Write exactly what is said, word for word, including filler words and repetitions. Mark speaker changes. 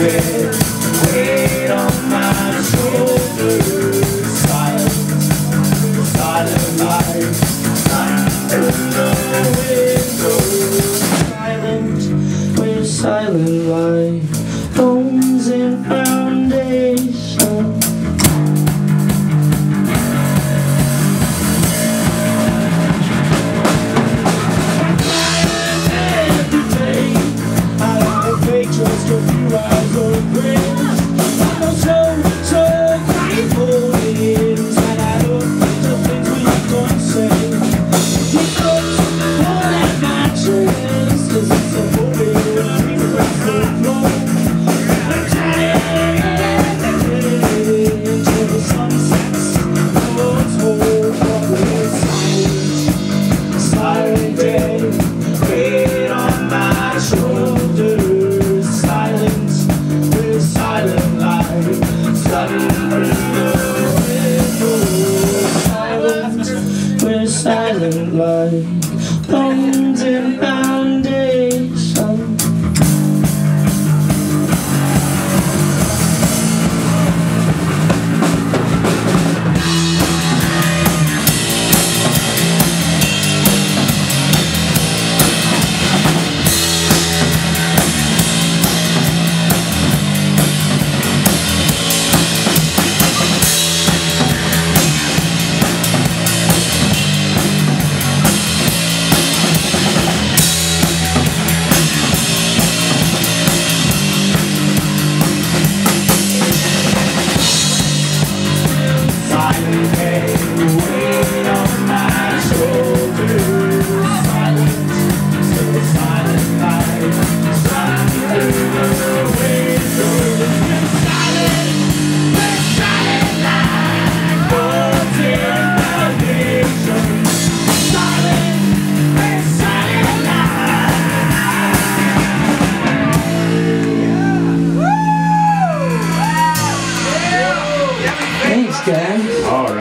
Speaker 1: bed, weight on my shoulders. Silent, silent light, through the window. Silent, with silent light, bones and foundation. Just a few hours of grace. I'm so, so grateful inside. I look at the things we don't say. He puts all that matches, 'cause it's a movie when I refresh the floor. I'm tired until the sun sets. Towards hope of the silent, silent day. Weight on my shoulders. Silent light, bones and foundation. Thanks, guys. All right.